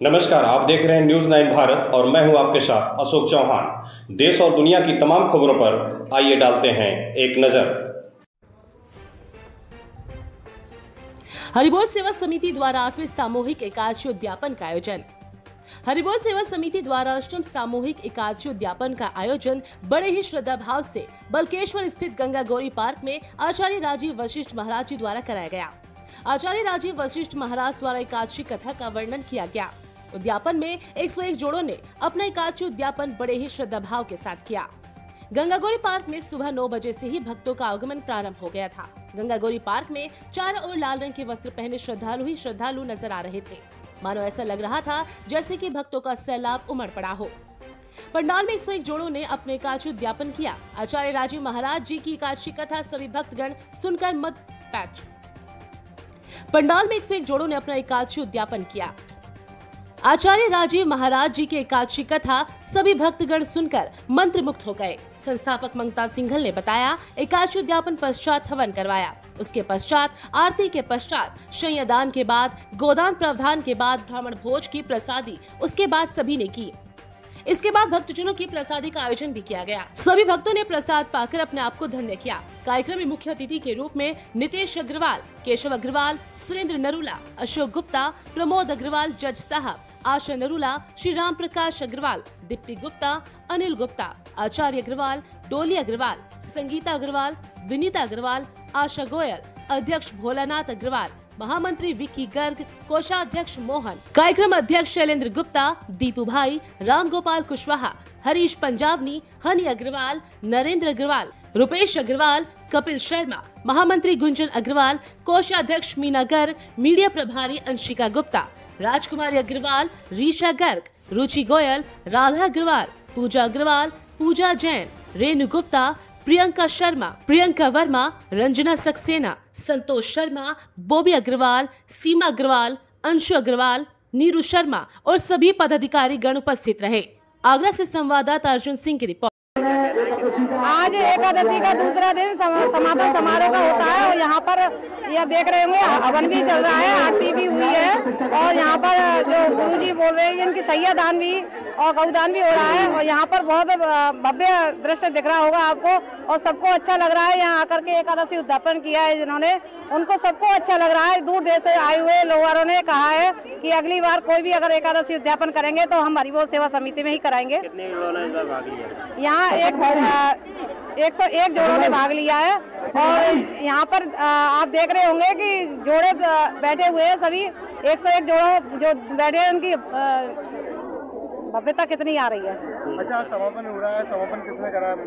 नमस्कार, आप देख रहे हैं न्यूज 9 भारत और मैं हूं आपके साथ अशोक चौहान। देश और दुनिया की तमाम खबरों पर आइए डालते हैं एक नजर। हरिबोल सेवा समिति द्वारा 8वें सामूहिक एकादशी उद्यापन का आयोजन। हरिबोल सेवा समिति द्वारा 8वें सामूहिक एकादशी उद्यापन का आयोजन बड़े ही श्रद्धा भाव से बलकेश्वर स्थित गंगा गौरी पार्क में आचार्य राजीव वशिष्ठ महाराज जी द्वारा कराया गया। आचार्य राजीव वशिष्ठ महाराज द्वारा एकादशी कथा का वर्णन किया गया। उद्यापन में 101 जोड़ों ने अपना एकादशी उद्यापन बड़े ही श्रद्धा भाव के साथ किया। गंगा गौरी पार्क में सुबह 9 बजे से ही भक्तों का आगमन प्रारंभ हो गया था। गंगा गौरी पार्क में चारों ओर लाल रंग के वस्त्र पहने श्रद्धालु ही श्रद्धालु नजर आ रहे थे। मानो ऐसा लग रहा था जैसे कि भक्तों का सैलाब उमड़ पड़ा हो। पंडाल में 101 जोड़ों ने अपने एकादशी उद्यापन किया। आचार्य राजीव महाराज जी की एकादशी कथा सभी भक्तगण सुनकर मत पैच। पंडाल में 101 जोड़ों ने अपना एकादशी उद्यापन किया। आचार्य राजीव महाराज जी की एकादशी कथा सभी भक्तगण सुनकर मंत्रमुग्ध हो गए। संस्थापक मंगता सिंघल ने बताया, एकादशी उद्यापन पश्चात हवन करवाया, उसके पश्चात आरती के पश्चात शय्यादान के बाद गोदान प्रावधान के बाद ब्राह्मण भोज की प्रसादी उसके बाद सभी ने की। इसके बाद भक्तजनों की प्रसादी का आयोजन भी किया गया। सभी भक्तों ने प्रसाद पाकर अपने आप को धन्य किया। कार्यक्रम में मुख्य अतिथि के रूप में नितेश अग्रवाल, केशव अग्रवाल, सुरेंद्र नरूला, अशोक गुप्ता, प्रमोद अग्रवाल जज साहब, आशा नरूला, श्री राम प्रकाश अग्रवाल, दीप्ति गुप्ता, अनिल गुप्ता, आचार्य अग्रवाल, डोली अग्रवाल, संगीता अग्रवाल, विनीता अग्रवाल, आशा गोयल, अध्यक्ष भोलानाथ अग्रवाल, महामंत्री विक्की गर्ग, कोषाध्यक्ष मोहन, कार्यक्रम अध्यक्ष शैलेंद्र गुप्ता, दीपू भाई, राम गोपाल कुशवाहा, हरीश पंजाबनी, हनी अग्रवाल, नरेंद्र अग्रवाल, रुपेश अग्रवाल, कपिल शर्मा, महामंत्री गुंजन अग्रवाल, कोषाध्यक्ष मीना गर्ग, मीडिया प्रभारी अंशिका गुप्ता, राजकुमारी अग्रवाल, रीशा गर्ग, रुचि गोयल, राधा अग्रवाल, पूजा अग्रवाल, पूजा जैन, रेणु गुप्ता, प्रियंका शर्मा, प्रियंका वर्मा, रंजना सक्सेना, संतोष शर्मा, बॉबी अग्रवाल, सीमा अग्रवाल, अंशु अग्रवाल, नीरू शर्मा और सभी पदाधिकारी गण उपस्थित रहे। आगरा से संवाददाता अर्जुन सिंह की रिपोर्ट। आज एकादशी का दूसरा दिन समापन समारोह का होता है और यहाँ पर यह देख रहे होंगे हवन भी चल रहा है, आरती भी हुई है और यहाँ पर जो गुरुजी बोल रहे हैं इनकी शय्यादान भी और गौदान भी हो रहा है और यहाँ पर बहुत भव्य दृश्य दिख रहा होगा आपको और सबको अच्छा लग रहा है। यहाँ आकर के एकादशी उद्यापन किया है जिन्होंने, उनको सबको अच्छा लग रहा है। दूर देश से आए हुए लोगों ने कहा है कि अगली बार कोई भी अगर एकादशी उद्यापन करेंगे तो हम हरिबोल सेवा समिति में ही कराएंगे। यहाँ 101 जोड़ों ने भाग लिया है और यहाँ पर आप देख रहे होंगे कि जोड़े बैठे हुए हैं। सभी 101 जोड़ों जो बैठे हैं उनकी भव्यता कितनी आ रही है। अच्छा, समापन हो रहा है, समापन किसने करा है?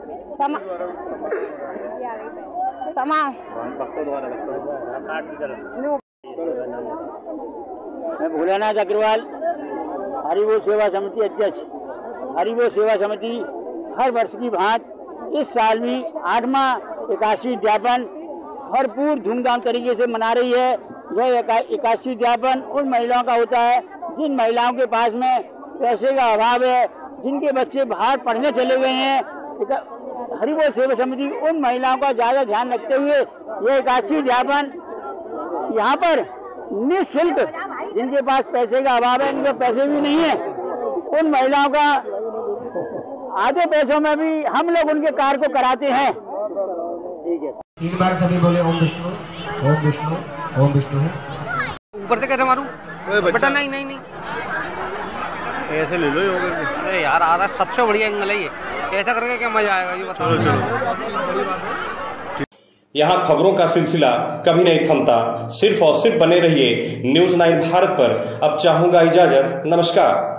मैं भोलानाथ अग्रवाल, हरिबोल सेवा समिति अध्यक्ष। हरिबोल सेवा समिति हर वर्ष की भांति इस साल भी 8वां एकादशी उद्यापन भरपूर धूमधाम तरीके से मना रही है। यह एकादशी उद्यापन उन महिलाओं का होता है जिन महिलाओं के पास में पैसे का अभाव है, जिनके बच्चे बाहर पढ़ने चले गए हैं। हरिबोल सेवा समिति उन महिलाओं का ज्यादा ध्यान रखते हुए यह एकादशी उद्यापन यहाँ पर निःशुल्क, जिनके पास पैसे का अभाव है, इनके पैसे भी नहीं है, उन महिलाओं का आधे पैसों में भी हम लोग उनके कार्य को कराते हैं। ठीक है, 3 बार सभी बोले ओम विष्णु ओम विष्णु ओम विष्णु। ऊपर से कैसे मारूं? बेटा नहीं ऐसे ले लो। अरे यार, आधा सबसे बढ़िया एंगल है ये। ऐसा करके क्या मजा आएगा ये बताओ। यहाँ खबरों का सिलसिला कभी नहीं थमता। सिर्फ और सिर्फ बने रहिए न्यूज 9 भारत पर। अब चाहूंगा इजाजत। नमस्कार।